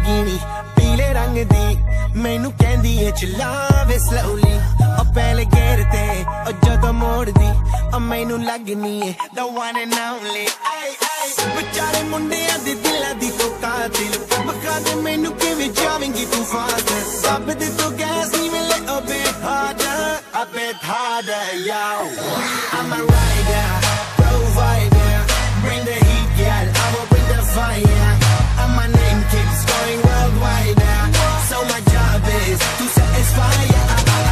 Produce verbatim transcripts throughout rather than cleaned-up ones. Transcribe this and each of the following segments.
Lamborghini पीले रंग दी मैनू कहंदी है चलावे slowly ओ पहले गेर ते ओ जदों मोड़ दी ओ मैनू लगनी है the one and only बेचारे मुंडियां दी दिलां दी तो कातिल बखा दे मैनू किवें जावेंगी तू फास्ट सब दे तो गैस नी मिले a bit harder a bit harder yo I'm a rider provider bring the heat girl I will bring the fire and my name keeps going worldwide now so my job is to satisfy ya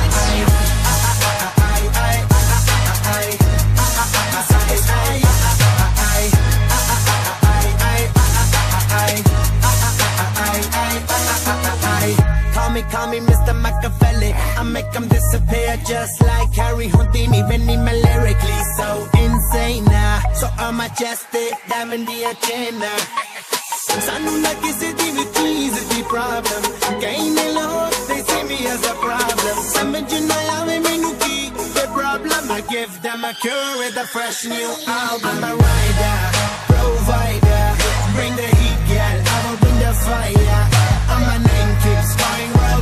Call me, call me Mister Machiavelli I make them disappear just like Harry Houdini Benny me lyrically so insane now So I'm majestic, diamond the agenda Sanu na kisi di vi cheese di problem Kahin look, they see me as a problem Samajh na aave mainu ki the problem I give them a cure with a fresh new album I'm a rider, provider Bring the heat, girl, I will bring the fire And my name keeps going world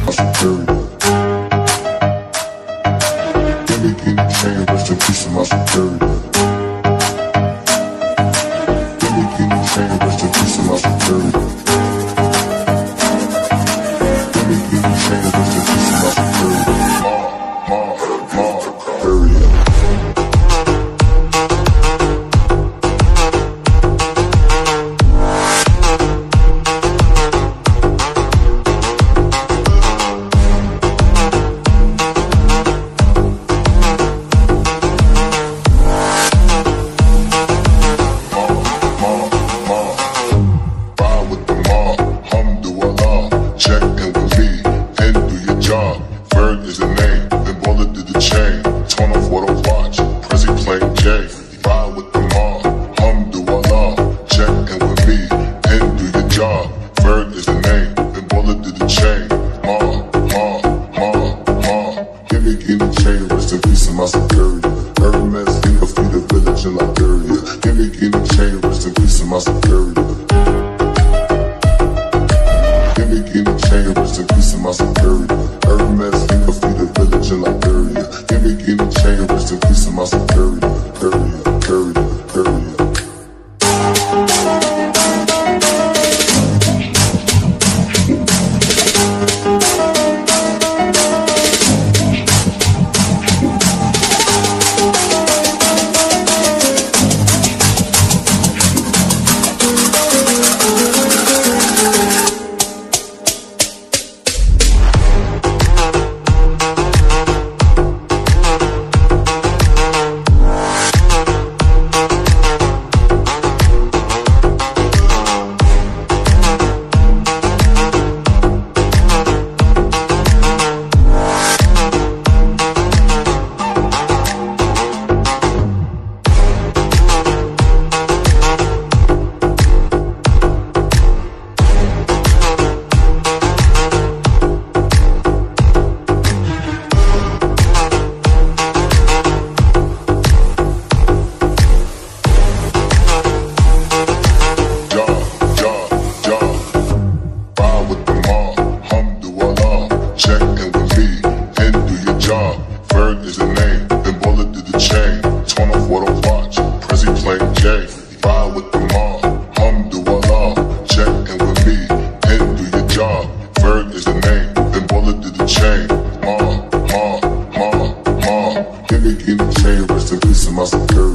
Give me the chain, rest in peace of my security Give me the chain, rest in peace of my security Give me the chain, rest in peace of my security Ma, ma, ma, period Give me the chain, rest in peace of my security